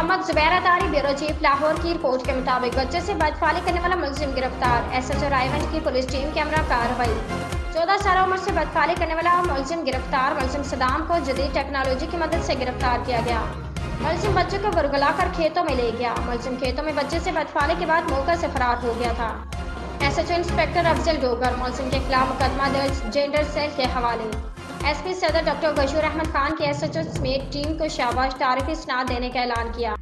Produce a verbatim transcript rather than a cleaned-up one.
Mohammad Zubair Attari bureau chief Lahore की report के मुताबिक बच्चे से बदफाली करने वाला मुलजिम गिरफ्तार। एसएचओ रायगंज की पुलिस टीम कैमरा कार्रवाई। चौदह साल उम्र से बदफाली करने वाला मुलजिम गिरफ्तार। मुलजिम सदाम को जदीद टेक्नोलॉजी की मदद से गिरफ्तार किया गया। मुलजिम बच्चे को बुरगला कर खेतों में ले गया। मुलजिम खेतों में बच्चे से बदफाली के बाद मौके से फरार हो गया था। एसएचओ इंस्पेक्टर अफजल डोगर मुलजिम के खिलाफ मुकदमा दर्ज जेंडर सेल के हवाले। एसपी सदर डॉक्टर बशीर अहमद खान की एसएचओ समेत टीम को शाबाश तारीफी सनाद देने का ऐलान किया।